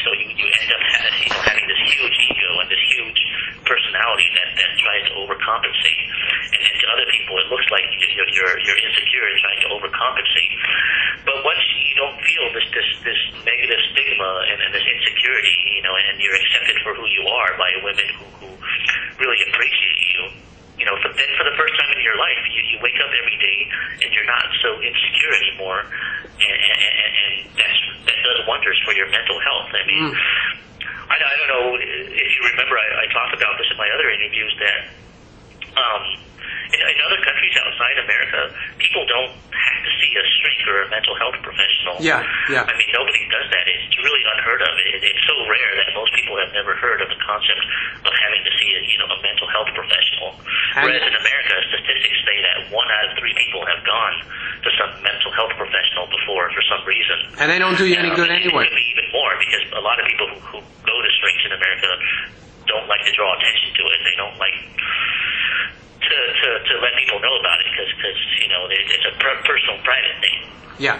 so you end up having this huge ego and this huge personality that tries to overcompensate. And to other people, it looks like you're insecure and trying to overcompensate. But once you don't feel this negative stigma and this insecurity, and you're accepted for who you are by women who really appreciate you, then for the first time in your life, you wake up every day and you're not so insecure anymore, and that does wonders for your mental health. I mean, I don't know if you remember, I talked about this in my other interviews that in other countries outside America, people don't have to see a shrink or a mental health professional. Yeah. I mean, nobody does that. It's really unheard of. It's so rare that most people have never heard of the concept of having to see a mental health professional. Whereas in America, statistics say that 1 out of 3 people have gone to some mental health professional before for some reason. And they don't do you any good anyway. It could be even more because a lot of people who go to shrinks in America don't like to draw attention to it. They don't like to let people know about it because it's a personal, private thing. Yeah.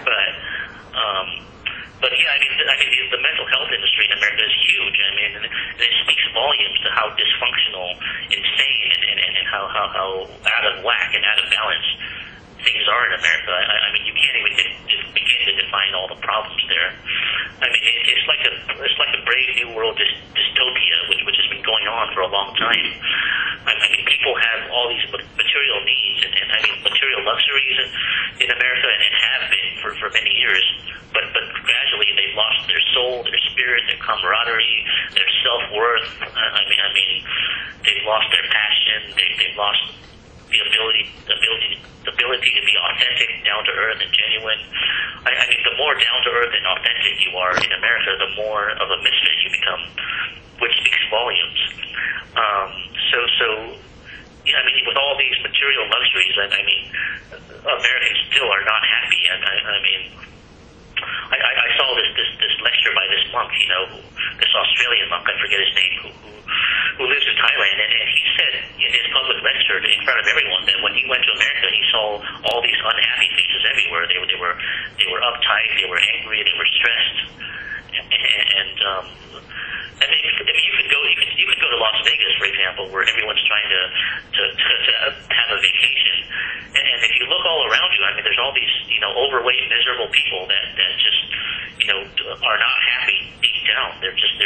But yeah, I mean, the mental health industry in America is huge. I mean, it speaks volumes to how dysfunctional, insane, and how out of whack and out of balance things are in America. I mean, you can't even just begin to define all the problems there. I mean, it's like a Brave New World dystopia, which has been going on for a long time. I mean, people have all these material needs and I mean, material luxuries in America, and it have been for many years. But gradually they've lost their soul, their spirit, their camaraderie, their self-worth. I mean, they've lost their passion. They've lost the ability to be authentic, down to earth, and genuine. I mean, the more down to earth and authentic you are in America, the more of a misfit you become, which speaks volumes. So I mean, with all these material luxuries, I mean, Americans still are not happy. I mean, I saw this lecture by this monk, this Australian monk, I forget his name, who lives in Thailand, and he said in his public lecture in front of everyone that when he went to America, he saw all these unhappy faces everywhere. They were uptight, they were angry, they were stressed, and I mean, you could go to Las Vegas, for example, where everyone's trying to have a vacation, and if you look all around you, I mean, there's all these overweight, miserable people that just are not happy deep down. They're just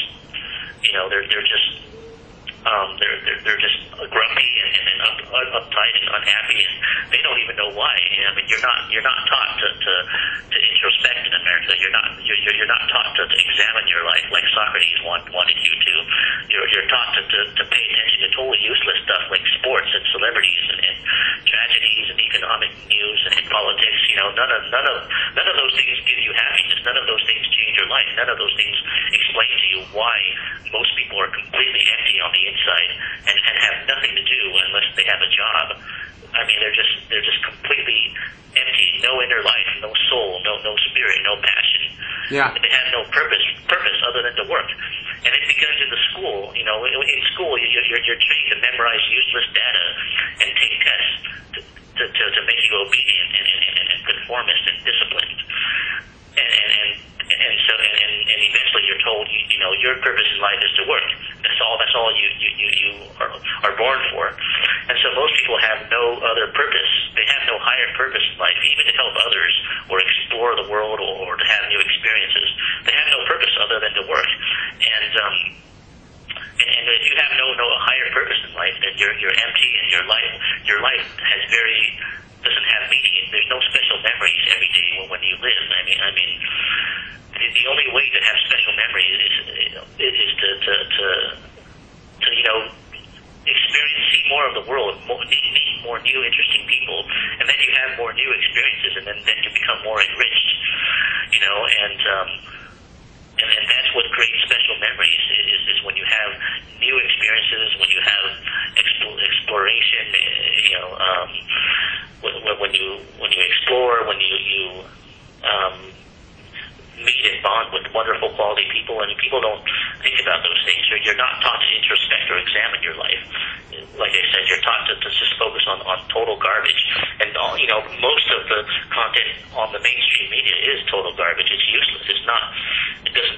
grumpy and uptight and unhappy, and they don't even know why. I mean, you're not taught to introspect in America. You're not taught to examine your life like Socrates wanted you to. You're taught to pay attention to totally useless stuff like sports and celebrities and tragedies and economic news and politics. None of those things give you happiness. None of those things change your life. None of those things explain to you why most people are completely empty on the inside and have nothing to do unless they have a job. I mean, they're just completely empty. No inner life, no soul, no spirit, no passion. Yeah. They have no purpose other than to work. And it begins in the school. In school, you're trained to memorize useless data and take tests to make you obedient and conformist and disciplined. And eventually you're told, your purpose in life is to work. That's all you are born for. And so most people have no other purpose. They have no higher purpose in life, even to help others or explore the world or to have new experiences. They have no purpose other than to work. And if you have no higher purpose in life, then you're empty, and your life doesn't have meaning. There's no special memories every day when you live. I mean, the only way to have special memories is to experience, see more of the world, meet more new, interesting people, and then you have more new experiences, and then you become more enriched. And that's what creates special memories is when you have new experiences, when you have exploration, when you explore, when you meet and bond with wonderful quality people. And people don't think about those things. You're not taught to introspect or examine your life. Like I said, you're taught to just focus on total garbage. And most of the content on the mainstream media is total garbage. It's useless. It doesn't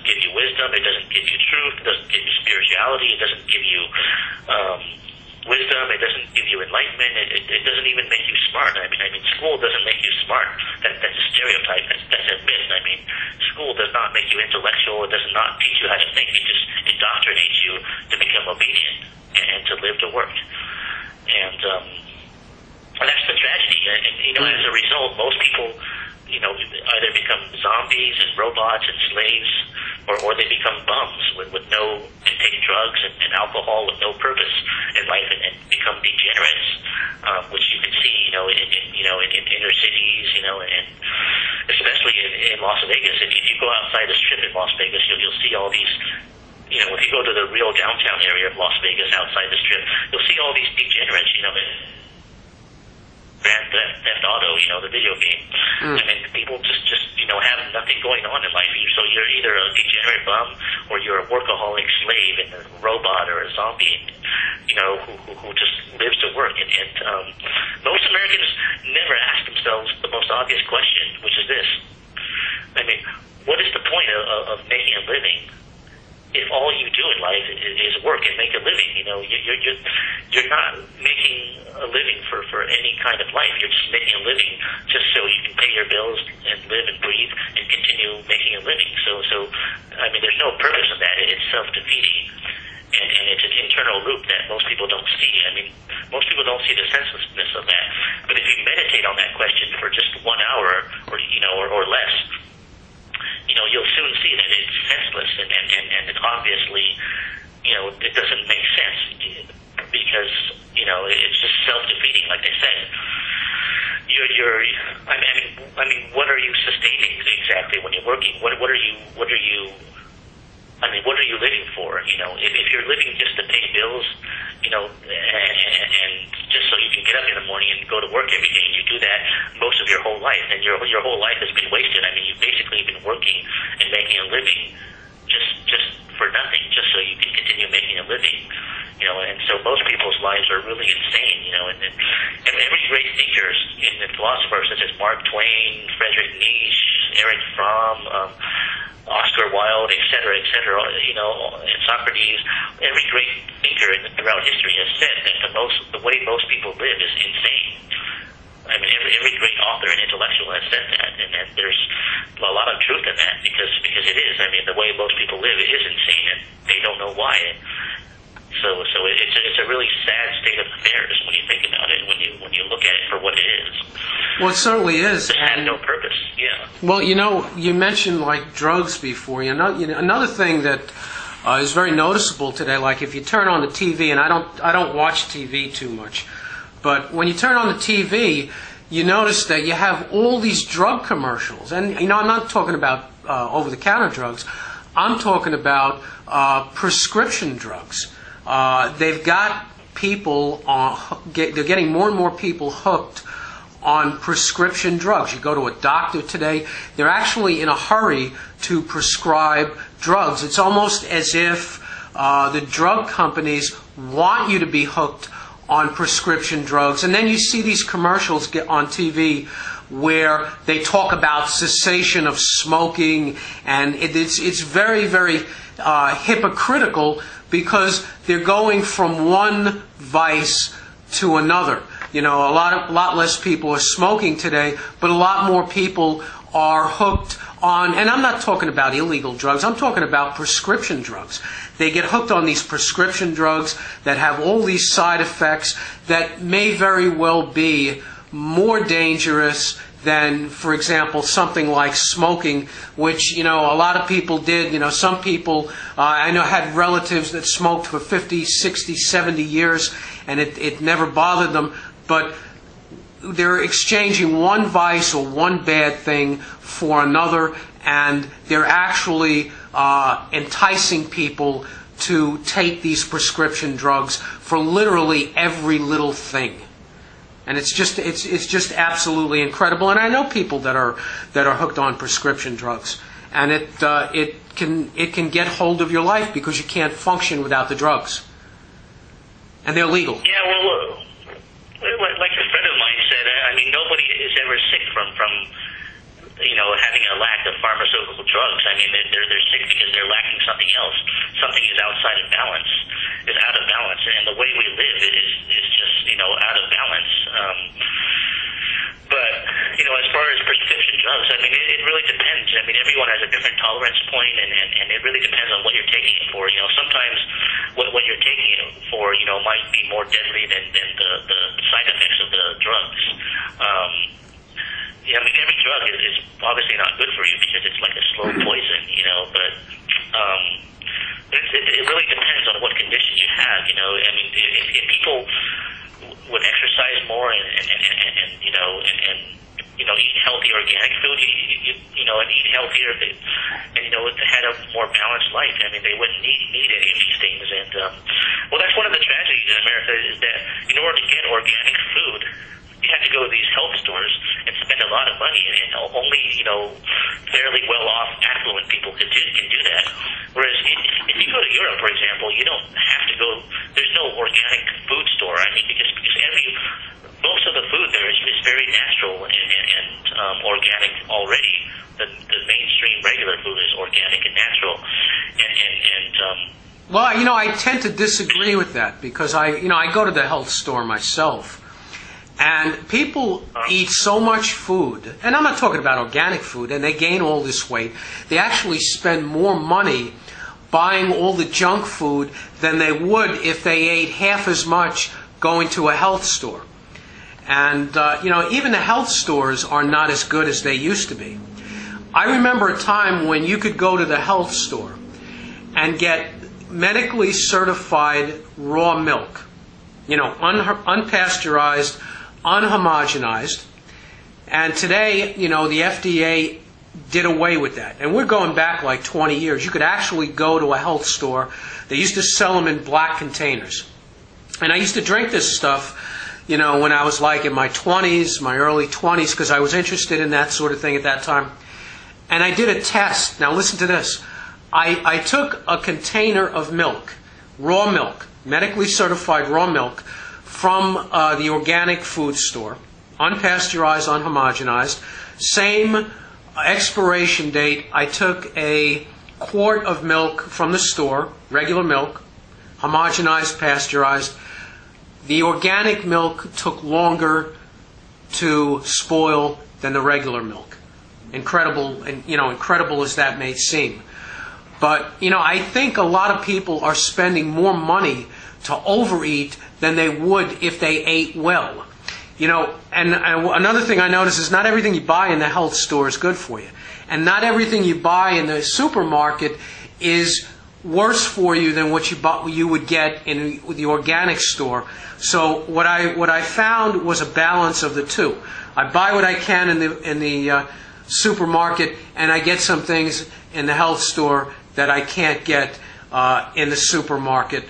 give you wisdom. It doesn't give you truth. It doesn't give you spirituality. It doesn't give you wisdom. It doesn't give you enlightenment. It doesn't even make you smart. I mean, school doesn't make you smart. That's a stereotype. That's a myth. I mean, school does not make you intellectual. It does not teach you how to think. It just indoctrinates you to become obedient and to live to work. And that's the tragedy. And you know, as a result, most people, you know, either become zombies and robots and slaves, or they become bums with no, and take drugs and alcohol with no purpose in life, and become degenerates, which you can see, you know, in inner cities, you know, and especially in Las Vegas. If you go outside the Strip in Las Vegas, you'll see all these. You know, if you go to the real downtown area of Las Vegas, outside the Strip, you'll see all these degenerates, you know, Grand Theft Auto, you know, the video game. I mean, people just you know, have nothing going on in life. So you're either a degenerate bum or you're a workaholic slave and a robot or a zombie, you know, who just lives to work. And most Americans never ask themselves the most obvious question, which is this. I mean, what is the point of making a living if all you do in life is work and make a living? You know, you're not making a living for any kind of life. You're just making a living just so you can pay your bills and live and breathe and continue making a living. So I mean, there's no purpose in that. It's self-defeating, and it's an internal loop that most people don't see. I mean, most people don't see the senselessness of that. But if you meditate on that question for just 1 hour, or less, you know, you'll soon see that it's senseless and it obviously, you know, it doesn't make sense because, you know, it's just self-defeating. Like I said, I mean, what are you sustaining exactly when you're working? What are you living for? You know, if you're living just to pay bills, you know, and just so you can get up in the morning and go to work every day, and you do that most of your whole life, and your whole life has been wasted. I mean, you've basically been working and making a living just for nothing, just so you can continue making a living. You know, and so most people's lives are really insane. You know, and every great thinker and philosopher, such as Mark Twain, Friedrich Nietzsche, Erich Fromm, Oscar Wilde, et cetera, you know, and Socrates, every great thinker throughout history has said that the way most people live is insane. I mean, every great author and intellectual has said that, and there's a lot of truth in that because it is. I mean, the way most people live is insane, and they don't know why. So it's a really sad state of affairs when you think about it, when you look at it for what it is. Well, it certainly is. It has no purpose. Yeah. Well, you know, you mentioned like drugs before. You know, another thing that is very noticeable today, like if you turn on the TV, and I don't watch TV too much, but when you turn on the TV, you notice that you have all these drug commercials, and you know, I'm not talking about over-the-counter drugs. I'm talking about prescription drugs. They've got people they're getting more and more people hooked on prescription drugs. You go to a doctor today, they're actually in a hurry to prescribe drugs. It's almost as if the drug companies want you to be hooked on prescription drugs. And then you see these commercials get on TV where they talk about cessation of smoking, and it's very, very hypocritical because they're going from one vice to another. You know, a lot less people are smoking today, but a lot more people are hooked on, and I'm not talking about illegal drugs, I'm talking about prescription drugs. They get hooked on these prescription drugs that have all these side effects that may very well be more dangerous than, for example, something like smoking, which, you know, a lot of people did. You know, some people, I know, had relatives that smoked for 50, 60, 70 years, and it never bothered them. But they're exchanging one vice or one bad thing for another, and they're actually enticing people to take these prescription drugs for literally every little thing. And it's just absolutely incredible. And I know people that are hooked on prescription drugs, and it can get hold of your life because you can't function without the drugs, and they're legal. Yeah, well, like a friend of mine said, I mean, nobody is ever sick from having a lack of pharmaceutical drugs. I mean, they're sick because they're lacking something else. Something is outside of balance, is out of balance, and the way we live is just out of balance. But as far as prescription drugs, I mean, it really depends. I mean, everyone has a different tolerance point, and it really depends on what you're taking it for. Sometimes what you're taking it for, might be more deadly than the side effects of the drugs. I mean, every drug is obviously not good for you because it's like a slow poison, but it really depends on what condition you have, I mean, if people would exercise more and eat healthy organic food, and eat healthier, and had a more balanced life. I mean, they wouldn't need any of these things. And well, that's one of the tragedies in America is that in order to get organic food, you have to go to these health stores and spend a lot of money, and only fairly well-off, affluent people can do that. Whereas if you go to Europe, for example, you don't have to go. There's no organic food store. I mean, because most of the food there is very natural and organic already. The mainstream regular food is organic and natural, well, I tend to disagree with that because I go to the health store myself. And people eat so much food, and I'm not talking about organic food, and they gain all this weight. They actually spend more money buying all the junk food than they would if they ate half as much going to a health store. And, even the health stores are not as good as they used to be. I remember a time when you could go to the health store and get medically certified raw milk, unpasteurized, unhomogenized, and today, the FDA did away with that. And we're going back like 20 years. You could actually go to a health store. They used to sell them in black containers. And I used to drink this stuff, when I was like in my 20s, my early 20s, because I was interested in that sort of thing at that time. And I did a test. Now listen to this. I took a container of milk, raw milk, medically certified raw milk, from the organic food store, unpasteurized, unhomogenized, same expiration date. I took a quart of milk from the store, regular milk, homogenized, pasteurized. The organic milk took longer to spoil than the regular milk. Incredible, and incredible as that may seem. But, I think a lot of people are spending more money to overeat than they would if they ate well. And another thing I notice is not everything you buy in the health store is good for you. And not everything you buy in the supermarket is worse for you than what you would get in the organic store. So what I found was a balance of the two. I buy what I can in the supermarket, and I get some things in the health store that I can't get in the supermarket.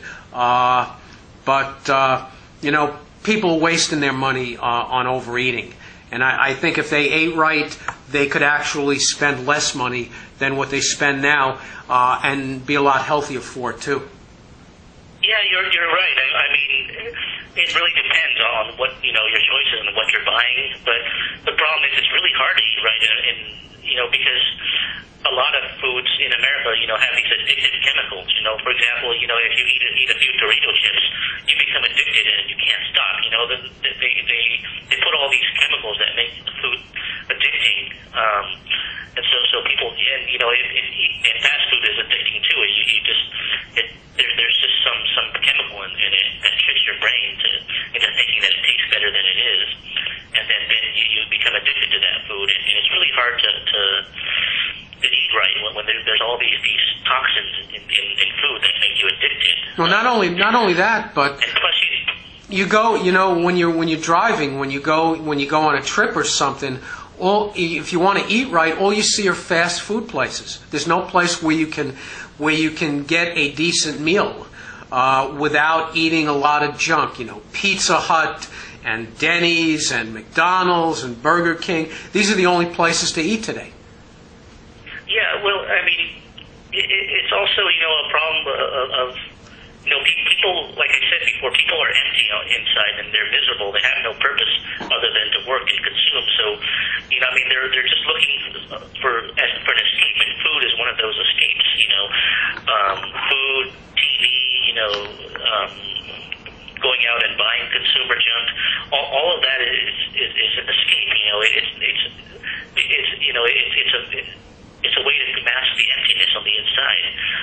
But people are wasting their money on overeating. And I think if they ate right, they could actually spend less money than what they spend now and be a lot healthier for it, too. Yeah, you're right. I mean, it really depends on what, your choices and what you're buying. But the problem is it's really hard to eat right. Because a lot of foods in America, have these addictive chemicals. For example, if you eat a few Dorito chips, you become addicted and you can't stop. They put all these chemicals that make the food addicting, and so people, and fast food is addicting too. There's just some chemical in it that tricks your brain into thinking that it tastes better than it is, and then you become addicted to that food, and it's really hard to eat right when there's all these toxins in food that make you addicted. Well, not only that, but and plus you go, when you're driving, when you go on a trip or something, if you want to eat right, all you see are fast food places. There's no place where you can get a decent meal without eating a lot of junk. Pizza Hut and Denny's and McDonald's and Burger King. These are the only places to eat today. Yeah, well, I mean, it's also, a problem of People, like I said before, people are empty inside and they're miserable. They have no purpose other than to work and consume. So, they're just looking for an escape, and food is one of those escapes. Food, TV, going out and buying consumer junk. All of that is an escape. It's a way to mask the emptiness on the inside.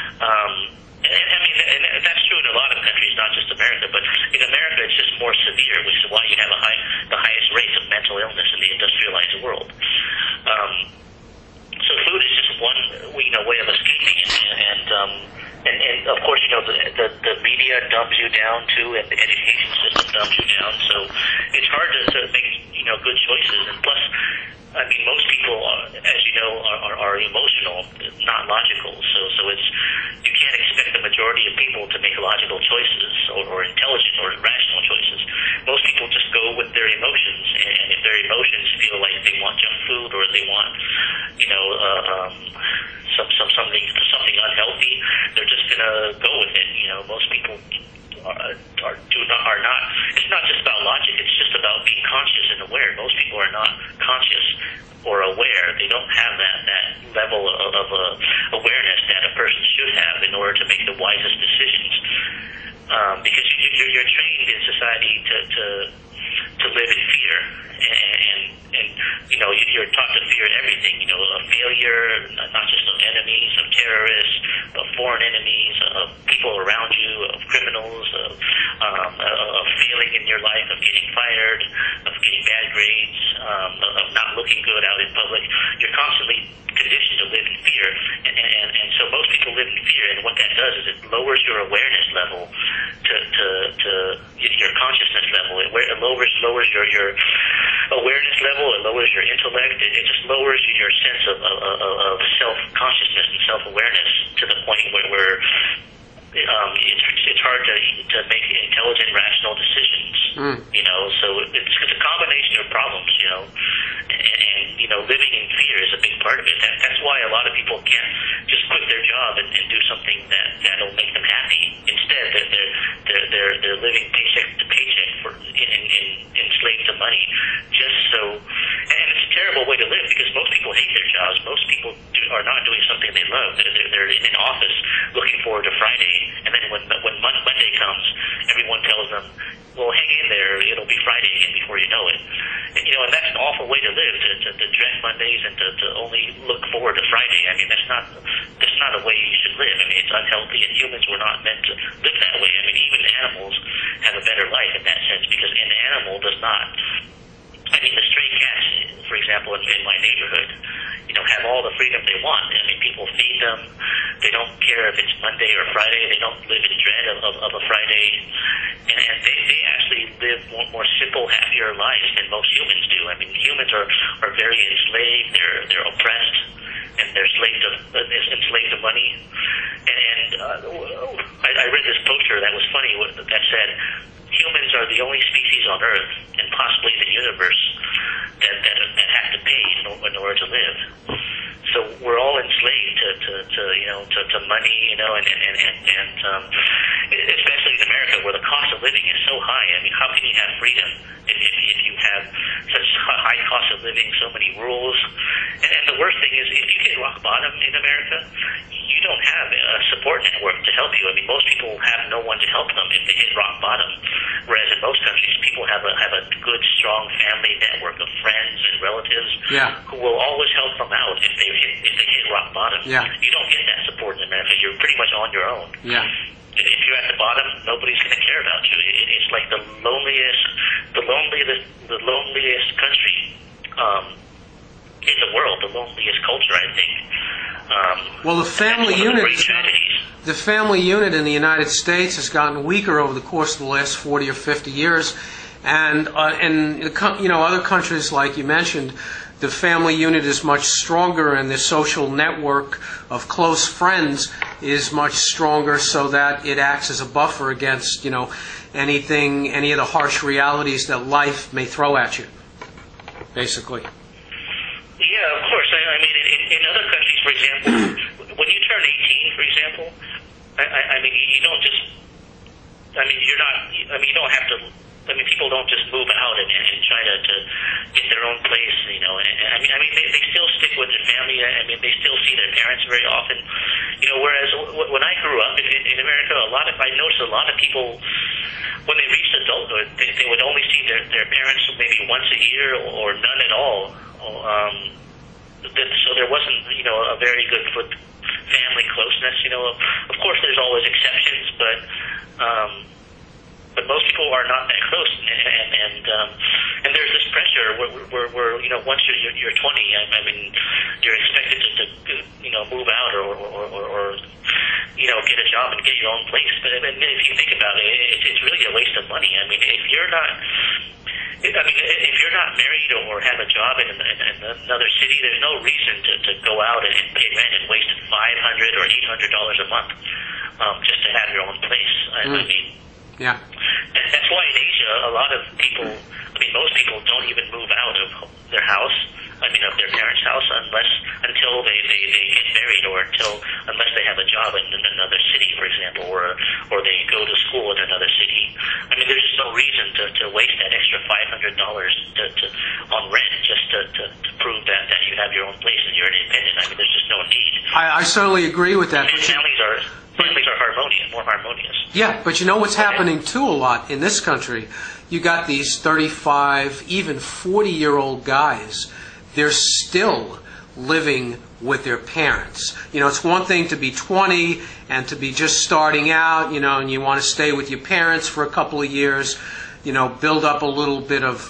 And that's true in a lot of countries, not just America. But in America, it's just more severe, which is why you have the highest rates of mental illness in the industrialized world. So food is just one, way of escaping it, and of course, the media dumbs you down too, and the education system dumbs you down. So it's hard to make good choices. And plus, most people, as you know, are emotional, not logical. So it's you can't expect the majority of people to make logical choices or intelligent or rational choices. Most people just go with their emotions, and if their emotions feel like they want junk food or they want, something unhealthy, they're just gonna go with it. Most people are not. It's not just about logic. It's just about being conscious and aware. Most people are not conscious or aware. They don't have that level of awareness that a person should have in order to make the wisest decisions. Because you're trained in society to live in fear, and you're taught to fear everything. A failure, not just of enemies, of terrorists, of foreign enemies, of people around you, of criminals, of failing in your life, of getting fired, of getting bad grades, of not looking good out in public. You're constantly conditioned to live in fear, and so most people live in fear. And what that does is it lowers your awareness level to your consciousness level. It lowers your awareness level. It lowers your intellect. It just lowers your sense of self-consciousness and self-awareness to the point where it's hard to make intelligent, rational decisions. So it's a combination of problems. And living in fear is a big part of it. That's why a lot of people can't just quit their job and do something that'll make them happy. Instead, they're living paycheck to paycheck enslaved to money, just so. And it's a terrible way to live because most people hate their jobs. Most people are not doing something they love. They're in an office looking forward to Friday, and then when Monday comes, everyone tells them, well, hang in there, it'll be Friday again before you know it. And that's an awful way to live, to dread Mondays and to only look forward to Friday. That's not a way you should live. It's unhealthy, and humans were not meant to live that way. Even animals have a better life in that sense, because an animal does not. The stray cats, for example, in my neighborhood, have all the freedom they want. People feed them. They don't care if it's Monday or Friday. They don't live in dread of a Friday. And they actually live more simple, happier lives than most humans do. Humans are very enslaved. They're oppressed, and they're enslaved to money. And I read this poster that was funny that said, humans are the only species on Earth, and possibly the universe, that have to pay in order to live. So we're all enslaved to money, and especially in America, where the cost of living is so high. How can you have freedom if you have such high cost of living, so many rules? And the worst thing is, if you hit rock bottom in America, you don't have a support network to help you. Most people have no one to help them if they hit rock bottom. Whereas in most countries, people have a good, strong family network of friends and relatives who will always help them out if they hit rock bottom. Yeah. You don't get that support in America. You're pretty much on your own. Yeah. If you're at the bottom, nobody's going to care about you. It's like the loneliest country in the world, the loneliest culture, I think. Well, the family unit in the United States has gotten weaker over the course of the last 40 or 50 years, and in other countries, like you mentioned, the family unit is much stronger, and the social network of close friends is much stronger, so that it acts as a buffer against any of the harsh realities that life may throw at you, basically. Yeah, of course. In other countries, for example, when you turn 18, for example, you don't just I mean, you're not. I mean, you don't have to. I mean, people don't just move out and try to get their own place, you know. And, they still stick with their family. I mean, they still see their parents very often, you know. Whereas when I grew up in America, I noticed a lot of people, when they reached adulthood, they would only see their parents maybe once a year or none at all. So there wasn't, you know, a very good family closeness. You know, of course, there's always exceptions, but most people are not that close, and there's this pressure where you know, once you're 20, I mean, you're expected to you know, move out or you know, get a job and get your own place. But I mean, if you think about it, it's really a waste of money. I mean, if you're not married or have a job in another city, there's no reason to go out and pay rent and waste $500 or $800 a month just to have your own place. I mean. Yeah. That's why in Asia, a lot of people, I mean, most people don't even move out of their house, I mean, of their parents' house, until they get married or unless they have a job in another city, for example, or they go to school in another city. I mean, there's just no reason to waste that extra $500 on rent just to prove that you have your own place and you're independent. I mean, there's just no need. I certainly agree with that. And families are more harmonious. Yeah, but you know what's happening too a lot in this country? You got these 35, even 40-year-old guys. They're still living with their parents. You know, it's one thing to be 20 and to be just starting out, you know, and you want to stay with your parents for a couple of years, you know, build up a little bit of,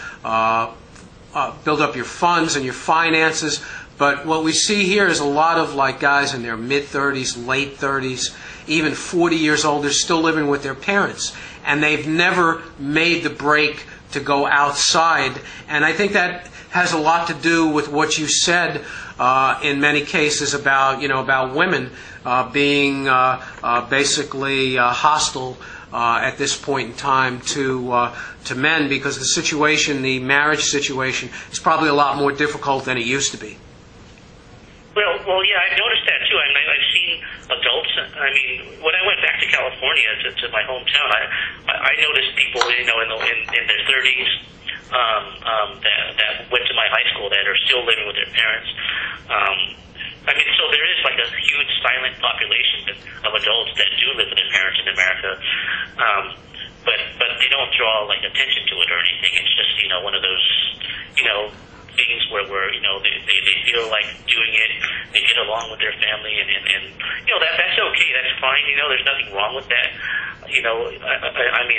build up your funds and your finances. But what we see here is a lot of like guys in their mid-30s, late 30s, even 40 years old, they're still living with their parents. And they've never made the break to go outside. And I think that has a lot to do with what you said in many cases about, you know, about women being basically hostile at this point in time to men, because the situation, the marriage situation, is probably a lot more difficult than it used to be. Well, yeah, I've noticed that too. I mean, I've seen adults. I mean, when I went back to California, to my hometown, I noticed people, you know, in their 30s that went to my high school that are still living with their parents. I mean, so there is like a huge silent population of adults that do live with their parents in America, but they don't draw like attention to it or anything. It's just, you know, one of those, you know, things where you know, they feel like doing it, they get along with their family, and you know, that's okay, that's fine, you know, there's nothing wrong with that, you know. I mean,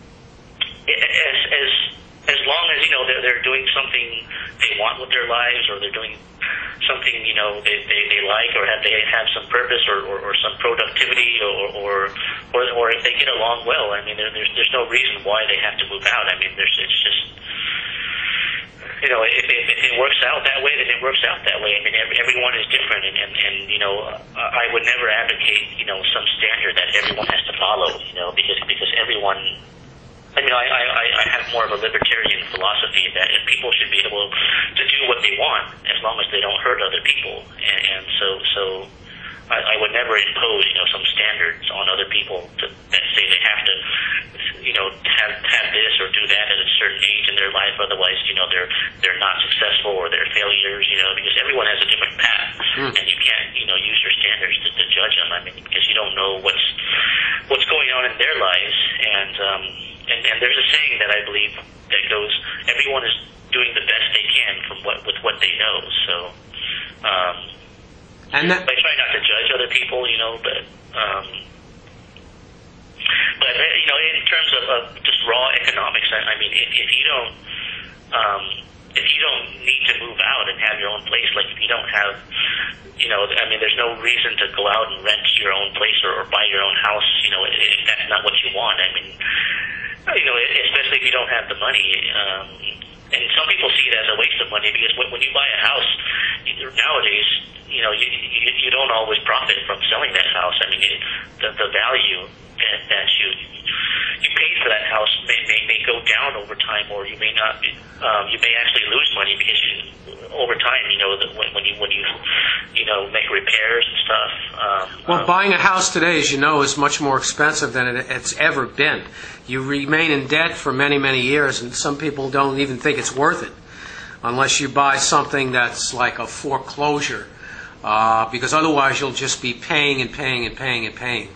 as long as, you know, they're doing something they want with their lives, or they're doing something, you know, they like, or they have some purpose or some productivity, or if they get along well, I mean, there's no reason why they have to move out. I mean, it's just, you know, if it works out that way, then it works out that way. I mean, everyone is different, and you know, I would never advocate, you know, some standard that everyone has to follow, you know, because everyone. I mean, I have more of a libertarian philosophy that people should be able to do what they want as long as they don't hurt other people, and so I would never impose, you know, some standards on other people that say they have to, you know, have this or do that at a certain age in their life. Otherwise, you know, they're not successful or they're failures. You know, because everyone has a different path, and you can't, you know, use your standards to judge them. I mean, because you don't know what's going on in their lives, and there's a saying that I believe that goes, everyone is doing the best they can with what they know. So. And I try not to judge other people, you know, but you know, in terms of just raw economics, I mean, if you don't need to move out and have your own place, like if you don't have, you know, I mean, there's no reason to go out and rent your own place or buy your own house, you know, if that's not what you want. I mean, you know, especially if you don't have the money. And some people see it as a waste of money, because when you buy a house nowadays, you don't always profit from selling that house. I mean, the value that you paid for that house may go down over time, or you may not. You may actually lose money because over time, when you make repairs and stuff. Well, buying a house today, as you know, is much more expensive than it's ever been. You remain in debt for many, many years, and some people don't even think it's worth it unless you buy something that's like a foreclosure, because otherwise you'll just be paying and paying and paying and paying.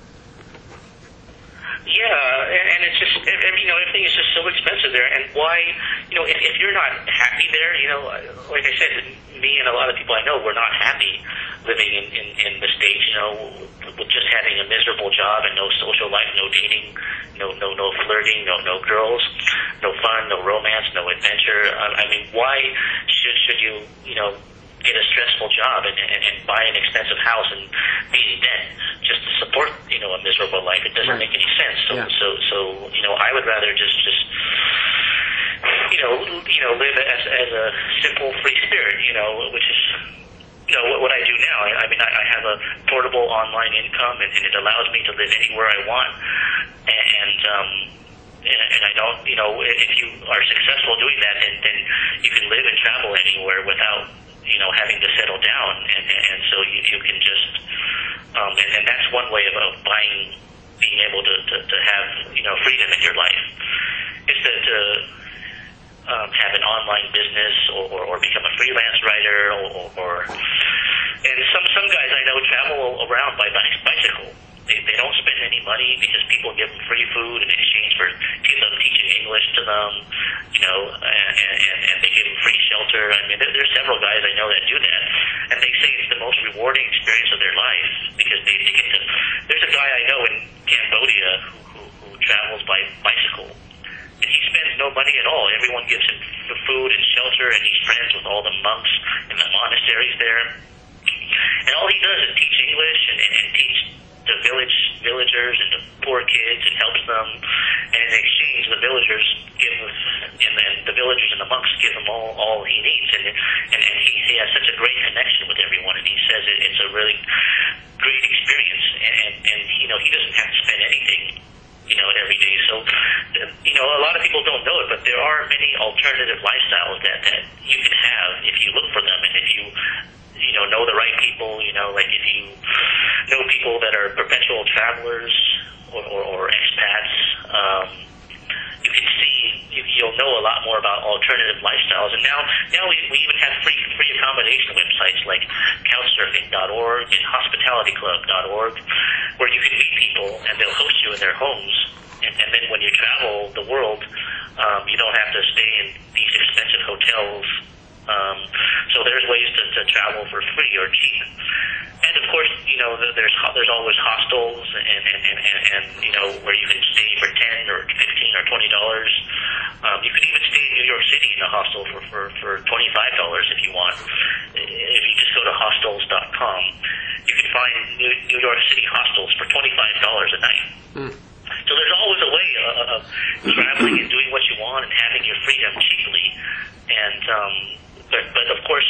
Yeah, and it's just, everything is just so expensive there. And why, if you're not happy there, like I said, me and a lot of people I know, we're not happy living in the States, with just having a miserable job and no social life, no dating, no flirting, no girls, no fun, no romance, no adventure. I mean, why should you, get a stressful job and buy an expensive house and be in debt just to support, a miserable life? It doesn't make any sense. So I would rather just live as a simple free spirit, which is, what I do now. I mean, I have a portable online income, and it allows me to live anywhere I want. And I don't, if you are successful doing that, then you can live and travel anywhere without, having to settle down. And so you can just, and that's one way of being able to have, freedom in your life, is to have an online business or become a freelance writer and some guys I know travel around by bicycle. They don't spend any money because people give them free food in exchange for them teaching English to them, and they give them free shelter. I mean, there's several guys I know that do that, and they say it's the most rewarding experience of their life because they get to. There's a guy I know in Cambodia who travels by bicycle. And he spends no money at all. Everyone gives him the food and shelter, and he's friends with all the monks in the monasteries there. And all he does is teach English and teach the villagers and the poor kids, and helps them. And in exchange, the villagers and the villagers and the monks give him all he needs. And he has such a great connection with everyone. And he says it's a really great experience. And he doesn't have to spend anything, every day. So, a lot of people don't know it, but there are many alternative lifestyles that you can have if you look for them, and if you, know the right people, like if you know people that are perpetual travelers or expats, you can see, you'll know a lot more about alternative lifestyles. And now we even have free accommodation websites like couchsurfing.org and hospitalityclub.org, where you can meet people and they'll host you in their homes. And then when you travel the world, you don't have to stay in these expensive hotels. So there's ways to travel for free or cheap. And of course, there's always hostels and where you can stay for $10 or $15 or $20. You can even stay in New York City in a hostel for $25 if you want. If you just go to hostels.com, you can find New York City hostels for $25 a night. So there's always a way of traveling and doing what you want and having your freedom cheaply. And but of course,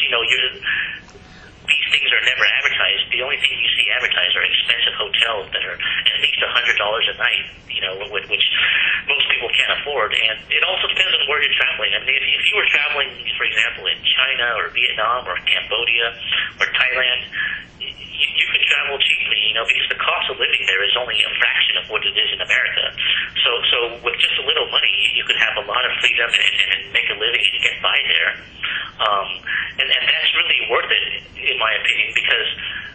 these things are never advertised. The only thing you see advertised are expensive hotels that are at least $100 a night, which most people can't afford. And it also depends on where you're traveling. I mean, if you were traveling, for example, in China or Vietnam or Cambodia or Thailand, you can travel cheaply, because the cost of living there is only a fraction of what it is in America. So with just a little money, you could have a lot of freedom and make a living and get by there. And that's really worth it, in my opinion, because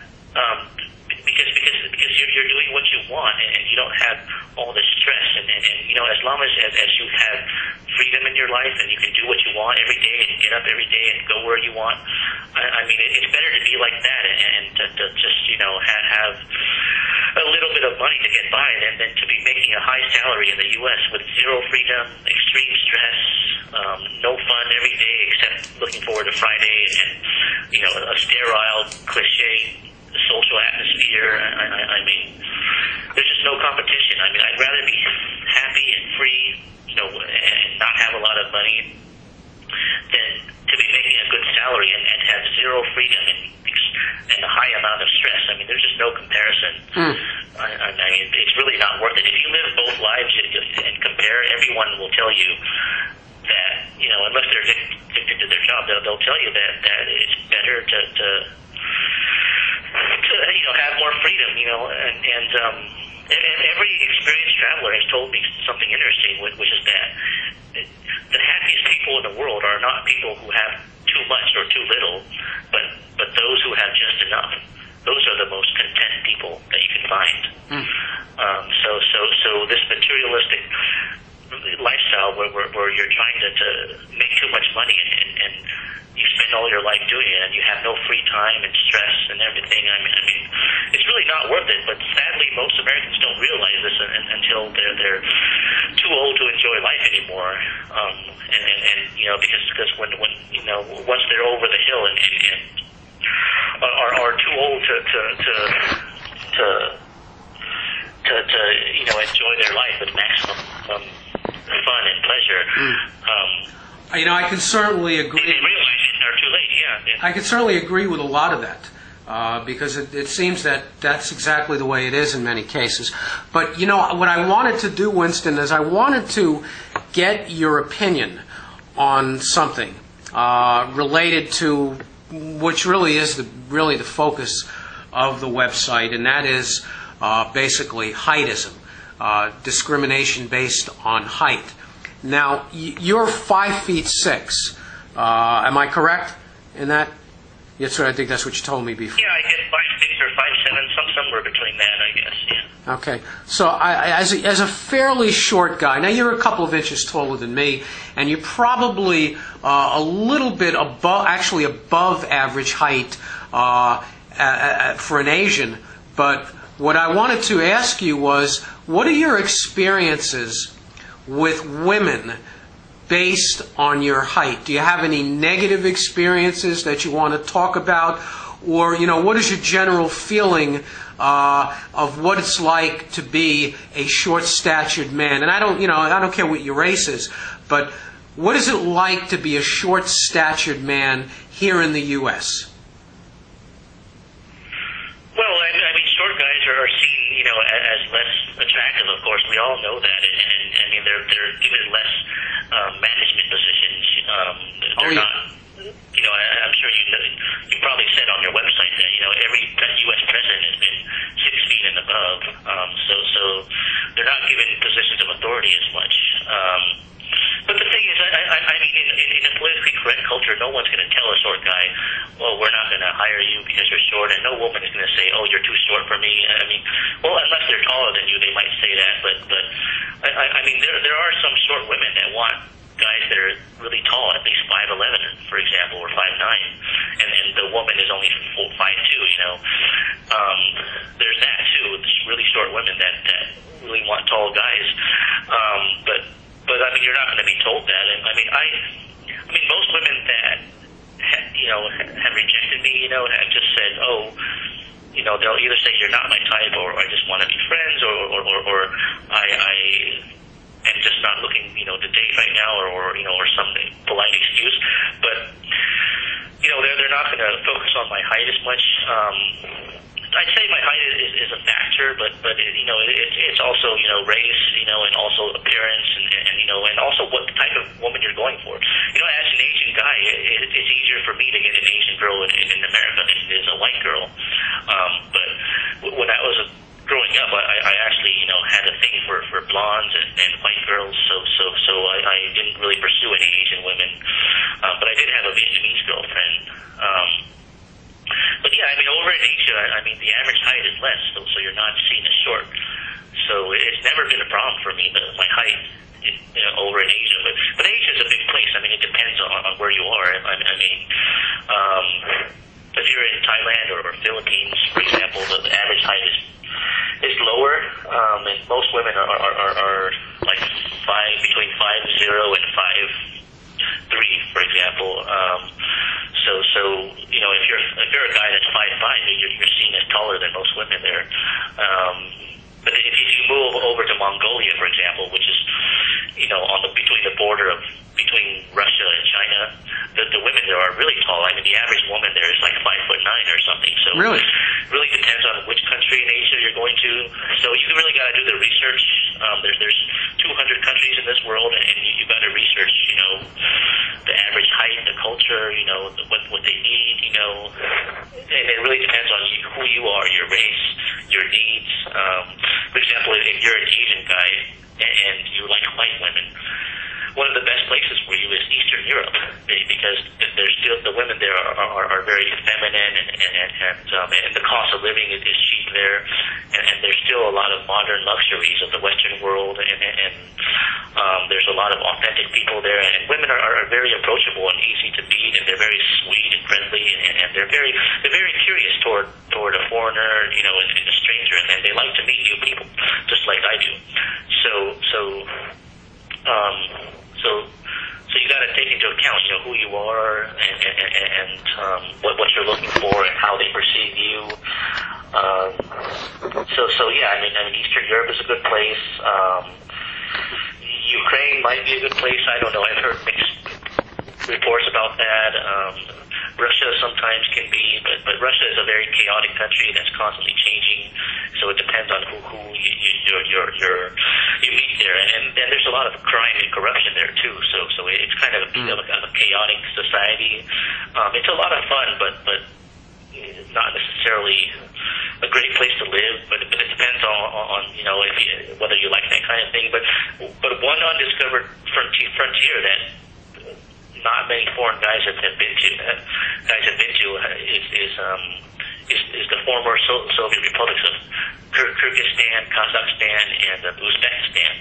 you're doing what you want and you don't have all this stress. And as long as you have freedom in your life and you can do what you want every day and get up every day and go where you want, I mean, it's better to be like that and to just, have a little bit of money to get by than to be making a high salary in the U.S. with zero freedom, extreme stress, no fun every day except looking forward to Friday and, a sterile, cliche social atmosphere. I mean, there's just no competition. I mean, I'd rather be happy and free, and not have a lot of money than to be making a good salary and have zero freedom. And and the high amount of stress. I mean, there's just no comparison. I mean, it's really not worth it. If you live both lives and compare, everyone will tell you that, unless they're addicted to their job, they'll tell you that it's better to have more freedom, and every experienced traveler has told me something interesting, which is that the happiest people in the world are not people who have too much or too little, but those who have just enough. Those are the most content people that you can find. So this materialistic lifestyle where you're trying to make too much money and you spend all your life doing it and you have no free time and stress and everything. I mean, it's really not worth it. But sadly, most Americans don't realize this until they're too old to enjoy life anymore. Because when once they're over the hill and are too old to enjoy their life with maximum fun and pleasure. I can certainly agree. They realize they're too late. Yeah. I can certainly agree with a lot of that because it seems that that's exactly the way it is in many cases. But what I wanted to do, Winston, is I wanted to get your opinion on something related to which really is the focus of the website, and that is basically heightism, discrimination based on height. Now, you're 5'6". Am I correct in that? Yes, sir. I think that's what you told me before. Yeah, I guess 5'6" or 5'7", somewhere between that, I guess. Yeah. Okay. So, as a fairly short guy, now you're a couple of inches taller than me, and you're probably a little bit above average height for an Asian. But what I wanted to ask you was, what are your experiences with women based on your height? Do you have any negative experiences that you want to talk about? Or, what is your general feeling of what it's like to be a short-statured man? And I don't care what your race is, but what is it like to be a short-statured man here in the U.S.? Well, I mean, short guys are seen, as less attractive. Of course, we all know that, and I mean, they're given less management positions. They're not. I'm sure you probably said on your website that every U.S. president has been 6 feet and above. So they're not given positions of authority as much. But the thing is, I mean, in a politically correct culture, no one's going to tell a short guy, well, we're not going to hire you because you're short, and no woman is going to say, oh, you're too short for me. I mean, well, unless they're taller than you, they might say that, but I mean, there are some short women that want guys that are really tall, at least 5'11", for example, or 5'9", and the woman is only 5'2", there's that, too. There's really short women that really want tall guys, But I mean, you're not going to be told that. And I mean, most women that have rejected me, have just said, oh, they'll either say you're not my type, or I just want to be friends, or I am just not looking, to date right now, or some polite excuse. But they're not going to focus on my height as much. I'd say my height is a factor, but it's also race, and also appearance, and also what type of woman you're going for. As an Asian guy, it's easier for me to get an Asian girl in America than it is a white girl. But when I was growing up, I actually had a thing for blondes and white girls, so I didn't really pursue any Asian women. But I did have a Vietnamese girlfriend. But yeah, I mean, over in Asia, I mean, the average height is less, so you're not seen as short. So it's never been a problem for me, my height, over in Asia. But Asia's a big place. I mean, it depends on where you are. I mean, if you're in Thailand or Philippines, for example, the average height is lower, and most women are like between 5'0" and 5'3", for example. So if you're a guy that's 5'5", you're seen as taller than most women there. But if you move over to Mongolia, for example, which is between the border between Russia and China, the women there are really tall. I mean, the average woman there is like 5'9" or something. So really depends on which country in Asia you're going to. So you really got to do the research. There's 200 countries in this world, and you got to research, the average height, the culture, what they need, and it really depends on who you are, your race, your needs. For example, if you're an Asian guy and you like white women, one of the best places for you is Eastern Europe, because there's still the women there are very feminine, and the cost of living is cheap there, and there's still a lot of modern luxuries of the Western world, and there's a lot of authentic people there, and women are very approachable and easy to meet, and they're very sweet and friendly, and they're very curious toward a foreigner, and a stranger, and they like to meet new people, just like I do. So you got to take into account, who you are and what you're looking for and how they perceive you. So yeah, I mean, Eastern Europe is a good place. Ukraine might be a good place. I don't know. I've heard mixed reports about that. Russia sometimes can be, but Russia is a very chaotic country that's constantly changing. So it depends on who you meet there, and there's a lot of crime and corruption there too. So it's kind of a chaotic society. It's a lot of fun, but not necessarily a great place to live. But it depends on whether you like that kind of thing. But one undiscovered frontier that not many foreign guys have been to is the former Soviet republics of Kyrgyzstan, Kazakhstan, and Uzbekistan.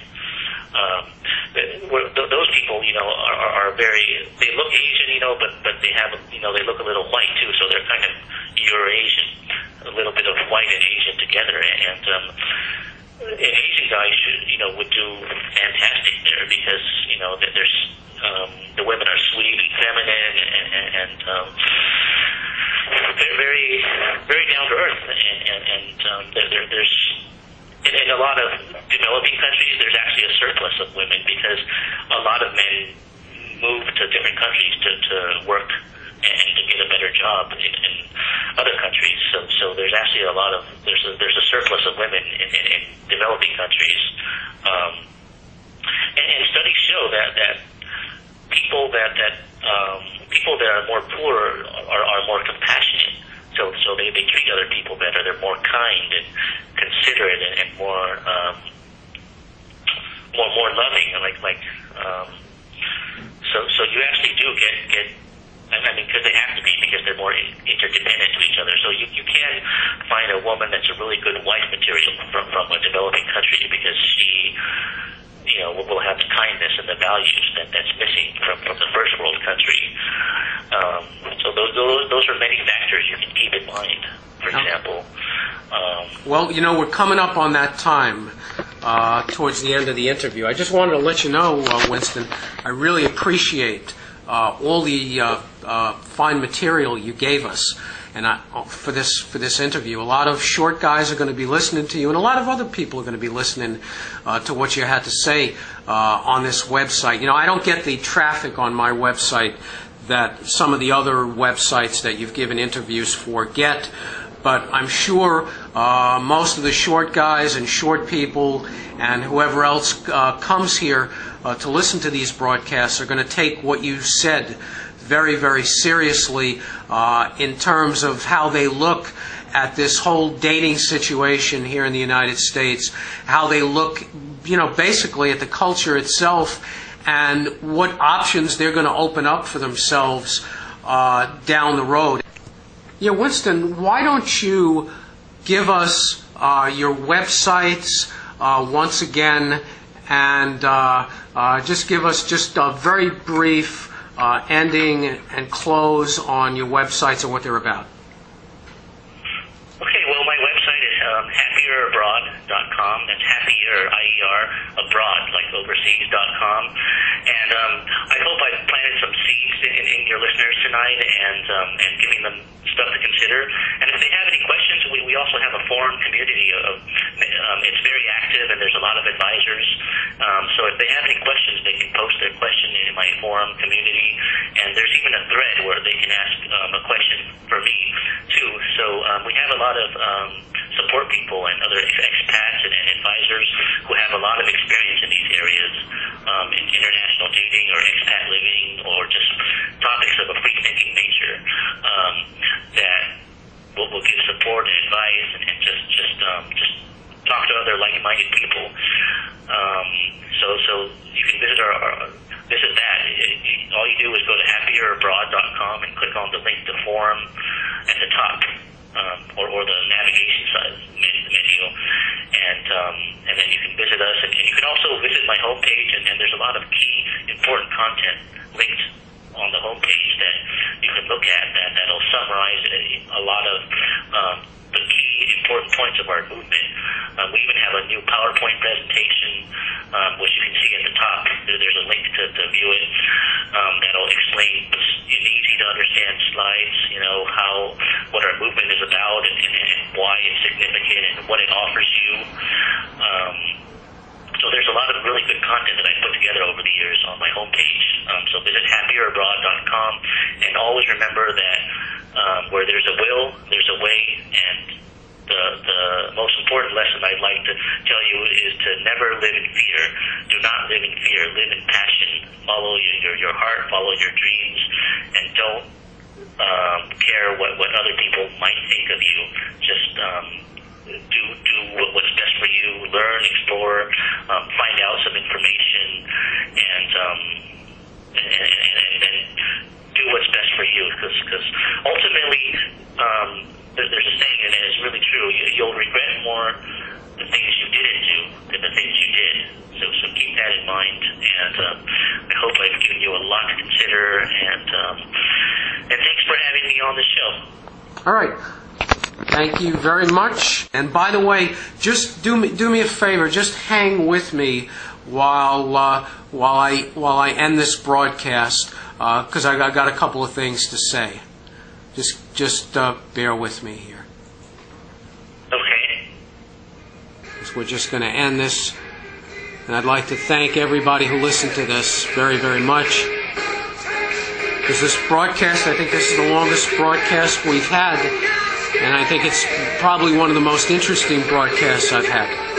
Those people, are very. They look Asian, but they have, they look a little white too. So they're kind of Eurasian, a little bit of white and Asian together. And an Asian guy would do fantastic there because there's the women are sweet and feminine and they're very, very down to earth, and there's in a lot of developing countries there's actually a surplus of women because a lot of men move to different countries to work and to get a better job in other countries. So there's actually there's a surplus of women in developing countries, and studies show that people that are more poor are more compassionate. So they treat other people better. They're more kind and considerate and more loving. So you actually do get. Because they have to be, because they're more interdependent to each other. So you can find a woman that's a really good wife material from a developing country because she, will have the kindness and the values that's missing from the first world country. So those are many factors you can keep in mind. For example. Well, we're coming up on that time towards the end of the interview. I just wanted to let you know, Winston, I really appreciate all the fine material you gave us, and for this interview. A lot of short guys are going to be listening to you, and a lot of other people are going to be listening to what you had to say on this website. I don't get the traffic on my website that some of the other websites that you've given interviews for get, but I'm sure most of the short guys and short people and whoever else comes here to listen to these broadcasts are going to take what you said very, very seriously in terms of how they look at this whole dating situation here in the United States, how they look, basically at the culture itself and what options they're going to open up for themselves down the road. Yeah, Winston, why don't you give us your websites once again, and just give us just a very brief ending and close on your websites and what they're about. Okay, well, my website is happierabroad.com. That's happier, I-E-R, abroad, like overseas.com. And I hope I've planted some seeds in your listeners tonight and giving them stuff to consider. And if they have any questions, we also have a forum community of it's very active, and there's a lot of advisors. So if they have any questions, they can post their question in my forum community, and there's even a thread where they can ask a question for me too. So we have a lot of support people and other expats and advisors who have a lot of experience in these areas, in international dating or expat living or just topics of a free-thinking nature, that will give support and advice and just talk to other like-minded people. So you can visit visit that. All you do is go to happierabroad.com and click on the link to forum at the top, or the navigation side menu, and then you can visit us, and you can also visit my homepage, and there's a lot of key important content linked on the homepage that you can look at that'll summarize a lot of the key important points of our movement. We even have a new PowerPoint presentation, which you can see at the top. There's a link to view it, that'll explain in easy to understand slides, what our movement is about and why it's significant and what it offers you. So there's a lot of really good content that I put together over the years on my homepage. So visit happierabroad.com, and always remember that where there's a will, there's a way, and the most important lesson I'd like to tell you is to never live in fear. Do not live in fear. Live in passion. Follow your heart. Follow your dreams, and don't care what other people might think of you. Just do what's best for you. Learn, explore, find out some information, and then do what's best for you. Because ultimately, there's a saying, and it's really true. You'll regret more the things you didn't do than the things you did. So keep that in mind. And I hope I've given you a lot to consider. And thanks for having me on the show. All right. Thank you very much. And by the way, just do me a favor. Just hang with me while I end this broadcast, because I got a couple of things to say. Just bear with me here. Okay. We're just going to end this, and I'd like to thank everybody who listened to this very, very much. Because this broadcast, I think this is the longest broadcast we've had, and I think it's probably one of the most interesting broadcasts I've had.